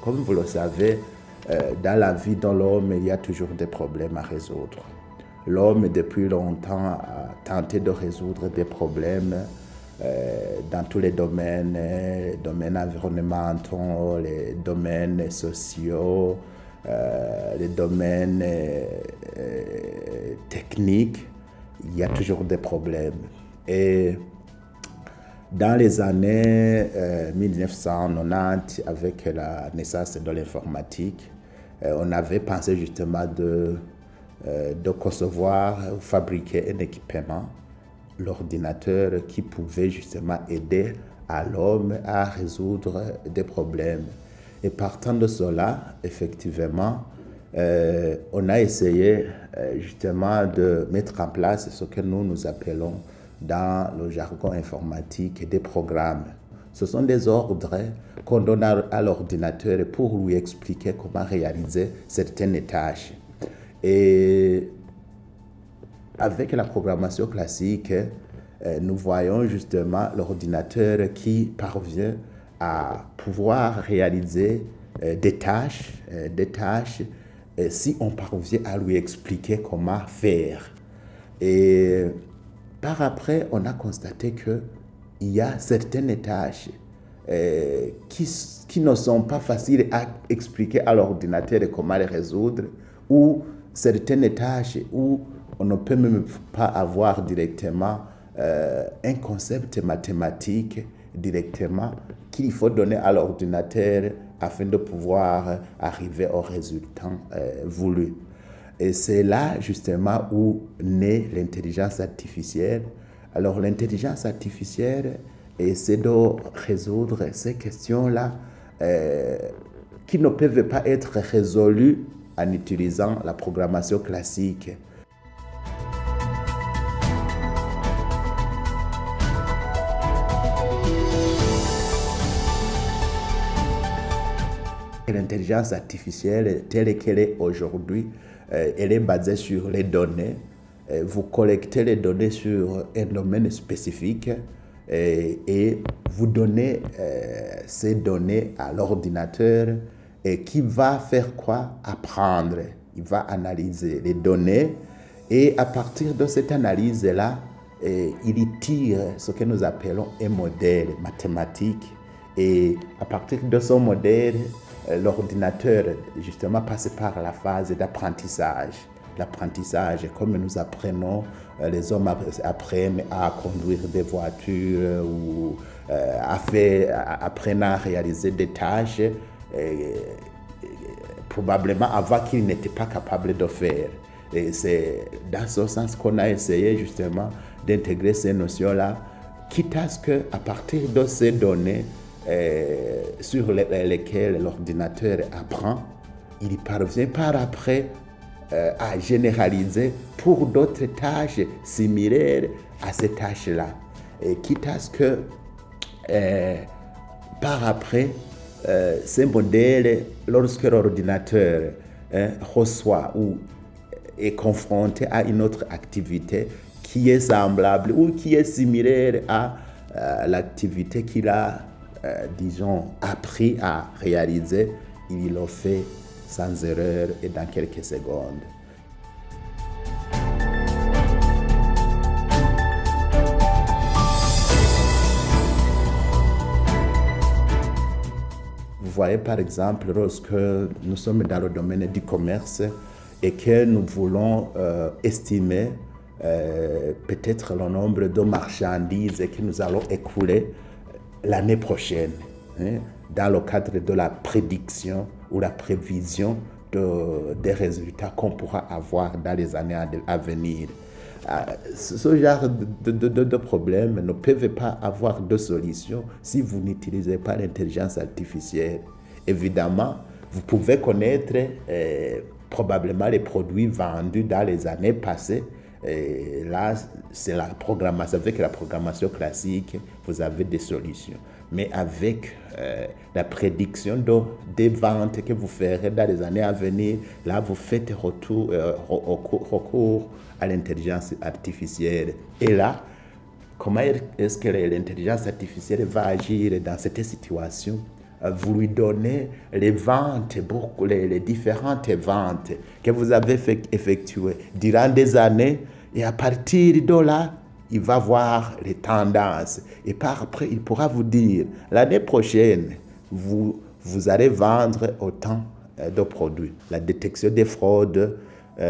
comme vous le savez, dans la vie de l'homme, il y a toujours des problèmes à résoudre. L'homme, depuis longtemps, a tenté de résoudre des problèmes dans tous les domaines environnementaux, les domaines sociaux, les domaines techniques. Il y a toujours des problèmes. Et dans les années 1990, avec la naissance de l'informatique, on avait pensé justement de concevoir ou fabriquer un équipement, l'ordinateur, qui pouvait justement aider à l'homme à résoudre des problèmes. Et partant de cela, effectivement, on a essayé justement de mettre en place ce que nous appelons dans le jargon informatique des programmes. Ce sont des ordres qu'on donne à l'ordinateur pour lui expliquer comment réaliser certaines tâches. Et avec la programmation classique, nous voyons justement l'ordinateur qui parvient à pouvoir réaliser des tâches si on parvient à lui expliquer comment faire. Et par après, on a constaté qu'il y a certaines tâches qui ne sont pas faciles à expliquer à l'ordinateur comment les résoudre, ou certaines tâches où on ne peut même pas avoir directement un concept mathématique directement qu'il faut donner à l'ordinateur afin de pouvoir arriver au résultat voulu. Et c'est là justement où naît l'intelligence artificielle. Alors l'intelligence artificielle essaie de résoudre ces questions-là qui ne peuvent pas être résolues en utilisant la programmation classique. L'intelligence artificielle telle qu'elle est aujourd'hui, elle est basée sur les données. Vous collectez les données sur un domaine spécifique et vous donnez ces données à l'ordinateur et qui va faire quoi? Apprendre. Il va analyser les données et à partir de cette analyse-là, il y tire ce que nous appelons un modèle mathématique. Et à partir de ce modèle, l'ordinateur justement passe par la phase d'apprentissage. L'apprentissage, comme nous apprenons, les hommes apprennent à conduire des voitures ou apprennent à réaliser des tâches probablement avant qu'ils n'étaient pas capables de faire. Et c'est dans ce sens qu'on a essayé justement d'intégrer ces notions-là, quitte à ce qu'à partir de ces données sur lesquelles l'ordinateur apprend, il parvient par après à généraliser pour d'autres tâches similaires à ces tâches-là. Et quitte à ce que par après, ces modèles, lorsque l'ordinateur reçoit ou est confronté à une autre activité qui est semblable ou qui est similaire à l'activité qu'il a, disons, appris à réaliser, il le fait sans erreur et dans quelques secondes. Vous voyez par exemple, lorsque nous sommes dans le domaine du commerce et que nous voulons estimer peut-être le nombre de marchandises que nous allons écouler l'année prochaine, dans le cadre de la prédiction ou la prévision des résultats qu'on pourra avoir dans les années à venir. Ce genre de problèmes ne peuvent pas avoir de solution si vous n'utilisez pas l'intelligence artificielle. Évidemment, vous pouvez connaître probablement les produits vendus dans les années passées. Et là, c'est la programmation. Avec la programmation classique, vous avez des solutions. Mais avec la prédiction des ventes que vous ferez dans les années à venir, là, vous faites recours à l'intelligence artificielle. Et là, comment est-ce que l'intelligence artificielle va agir dans cette situation? vous lui donnez les ventes, les différentes ventes que vous avez effectuées durant des années, et à partir de là, il va voir les tendances. Et par après, il pourra vous dire, l'année prochaine, vous allez vendre autant de produits. La détection des fraudes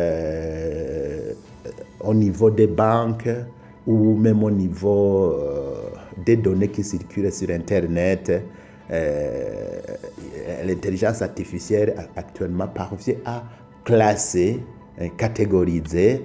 au niveau des banques ou même au niveau des données qui circulent sur Internet, l'intelligence artificielle actuellement parvient à classer, catégoriser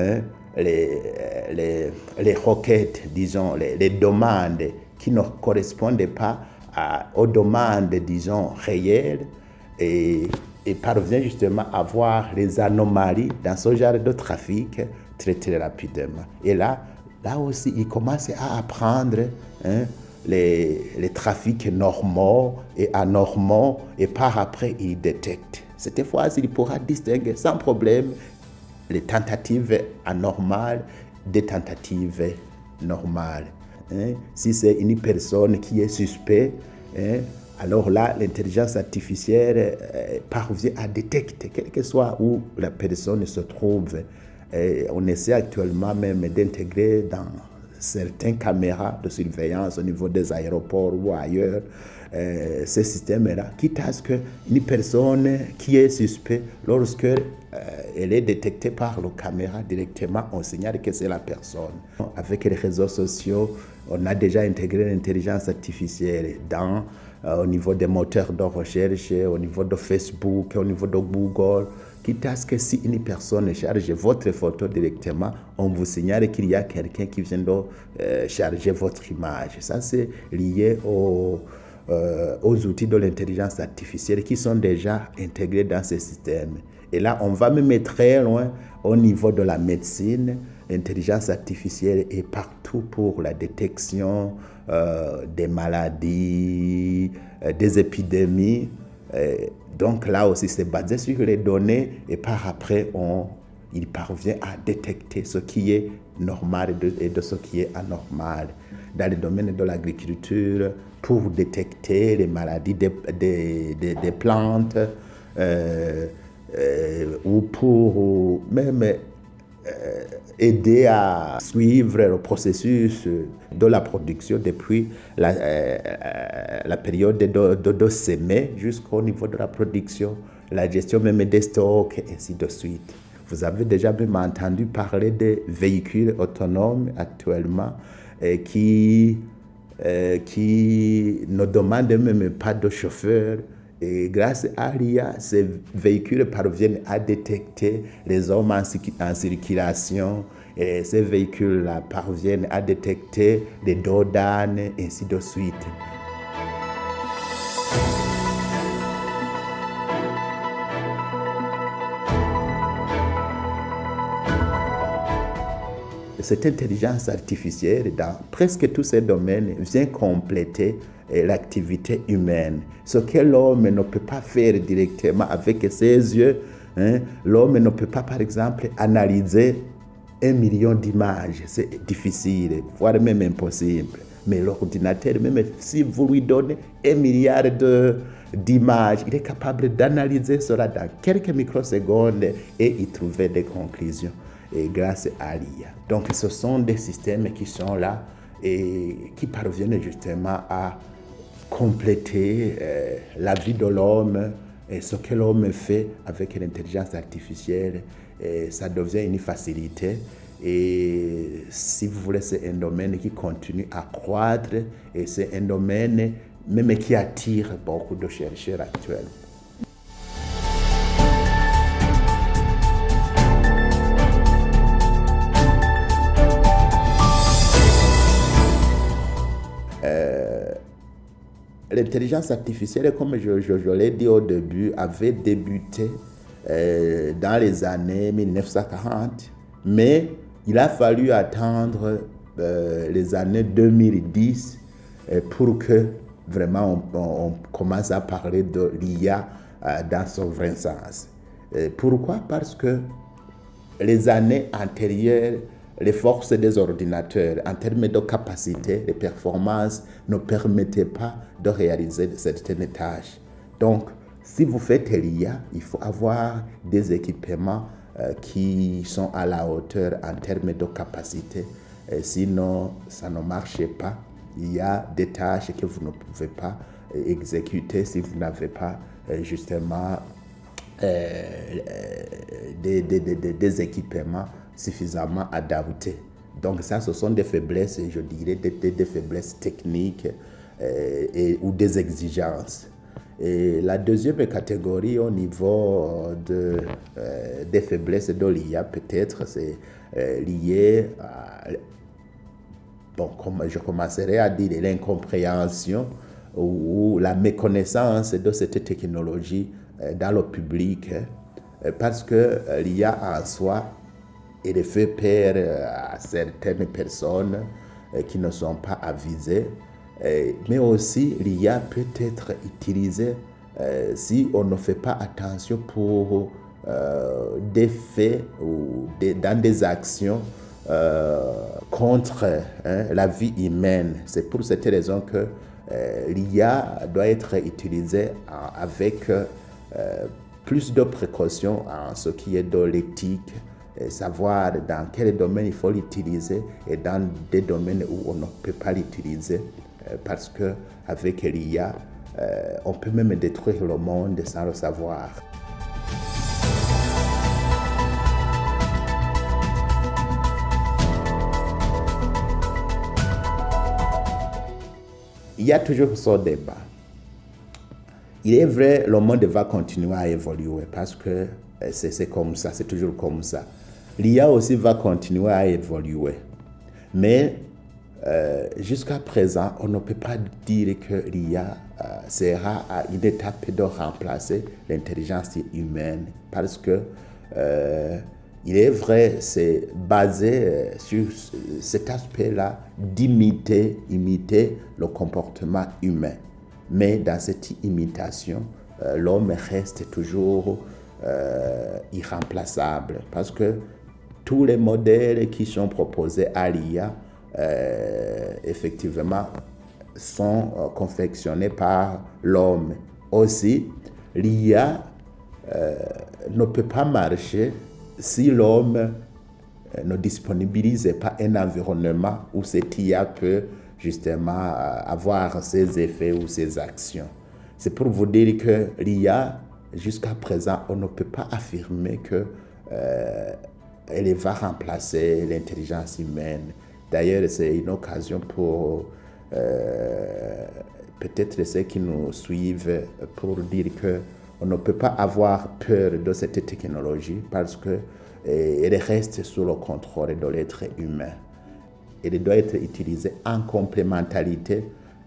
les requêtes, disons, les demandes qui ne correspondent pas aux demandes, disons, réelles, et parvient justement à voir les anomalies dans ce genre de trafic très très rapidement. Et là aussi, il commence à apprendre les trafics normaux et anormaux, et par après, il détecte. Cette fois-ci, il pourra distinguer sans problème les tentatives anormales des tentatives normales. Si c'est une personne qui est suspecte, alors là, l'intelligence artificielle parvient à détecter, quel que soit où la personne se trouve. On essaie actuellement même d'intégrer dans certaines caméras de surveillance au niveau des aéroports ou ailleurs, ces systèmes-là, quitte à ce qu'une personne qui est suspecte, lorsque elle est détectée par la caméra directement, on signale que c'est la personne. Avec les réseaux sociaux, on a déjà intégré l'intelligence artificielle au niveau des moteurs de recherche, au niveau de Facebook, au niveau de Google, quitte à ce que si une personne charge votre photo directement, on vous signale qu'il y a quelqu'un qui vient de charger votre image. Ça, c'est lié aux outils de l'intelligence artificielle qui sont déjà intégrés dans ces systèmes. Et là, on va même très loin au niveau de la médecine. L'intelligence artificielle est partout pour la détection des maladies, des épidémies. Donc là aussi, c'est basé sur les données, et par après, il parvient à détecter ce qui est normal et de ce qui est anormal. Dans le domaine de l'agriculture, pour détecter les maladies des plantes, ou pour même aider à suivre le processus de la production depuis la période de semer jusqu'au niveau de la production, la gestion même des stocks, et ainsi de suite. Vous avez déjà même entendu parler des véhicules autonomes actuellement qui ne demandent même pas de chauffeur. Et grâce à l'IA, ces véhicules parviennent à détecter les hommes en circulation, et ces véhicules-là parviennent à détecter les dos d'âne, et ainsi de suite. Cette intelligence artificielle, dans presque tous ces domaines, vient compléter l'activité humaine. Ce que l'homme ne peut pas faire directement avec ses yeux, l'homme ne peut pas, par exemple, analyser 1 million d'images. C'est difficile, voire même impossible. Mais l'ordinateur, même si vous lui donnez 1 milliard d'images, il est capable d'analyser cela dans quelques microsecondes et y trouver des conclusions. Et grâce à l'IA. Donc ce sont des systèmes qui sont là et qui parviennent justement à compléter la vie de l'homme, et ce que l'homme fait avec l'intelligence artificielle, et ça devient une facilité. Et si vous voulez, c'est un domaine qui continue à croître, et c'est un domaine même qui attire beaucoup de chercheurs actuels. L'intelligence artificielle, comme je l'ai dit au début, avait débuté dans les années 1940, mais il a fallu attendre les années 2010 pour que vraiment on commence à parler de l'IA dans son vrai sens. Pourquoi? Parce que les années antérieures, les forces des ordinateurs, en termes de capacité, de performance, ne permettaient pas de réaliser certaines tâches. Donc, si vous faites l'IA, il faut avoir des équipements qui sont à la hauteur en termes de capacité. Sinon, ça ne marche pas. Il y a des tâches que vous ne pouvez pas exécuter si vous n'avez pas justement des équipements suffisamment adaptés. Donc ça, ce sont des faiblesses, je dirais, des faiblesses techniques ou des exigences. Et la deuxième catégorie au niveau des faiblesses de l'IA, peut-être, c'est lié à, je commencerai à dire l'incompréhension ou la méconnaissance de cette technologie dans le public, parce que l'IA en soi, elle fait peur à certaines personnes qui ne sont pas avisées, mais aussi l'IA peut être utilisée si on ne fait pas attention pour des faits ou dans des actions contre la vie humaine. C'est pour cette raison que l'IA doit être utilisée avec plus de précautions en ce qui est de l'éthique, savoir dans quel domaine il faut l'utiliser et dans des domaines où on ne peut pas l'utiliser, parce qu'avec l'IA, on peut même détruire le monde sans le savoir. Il y a toujours ce débat. Il est vrai, le monde va continuer à évoluer parce que c'est comme ça, c'est toujours comme ça. L'IA aussi va continuer à évoluer. Mais jusqu'à présent, on ne peut pas dire que l'IA sera à une étape de remplacer l'intelligence humaine parce que il est vrai, c'est basé sur cet aspect-là imiter le comportement humain. Mais dans cette imitation, l'homme reste toujours irremplaçable parce que tous les modèles qui sont proposés à l'IA, effectivement, sont confectionnés par l'homme. Aussi, l'IA ne peut pas marcher si l'homme ne disponibilise pas un environnement où cette IA peut justement avoir ses effets ou ses actions. C'est pour vous dire que l'IA, jusqu'à présent, on ne peut pas affirmer qu'elle va remplacer l'intelligence humaine. D'ailleurs, c'est une occasion pour peut-être ceux qui nous suivent pour dire qu'on ne peut pas avoir peur de cette technologie parce qu'elle reste sous le contrôle de l'être humain. Elle doit être utilisée en complémentarité,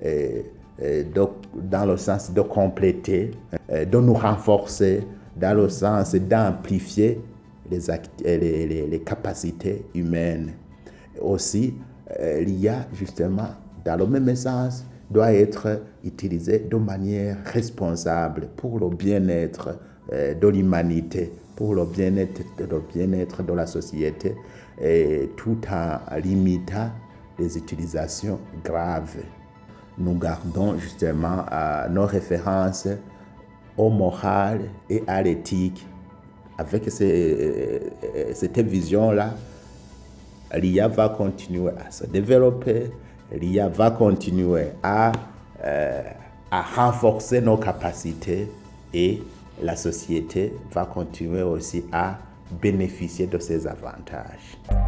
dans le sens de compléter, de nous renforcer, dans le sens d'amplifier les capacités humaines. Aussi, l'IA, justement, dans le même sens, doit être utilisée de manière responsable pour le bien-être de l'humanité, pour le bien-être de la société, et tout en limitant les utilisations graves. Nous gardons justement nos références au moral et à l'éthique. Avec cette vision-là, l'IA va continuer à se développer, l'IA va continuer à renforcer nos capacités et la société va continuer aussi à bénéficier de ces avantages.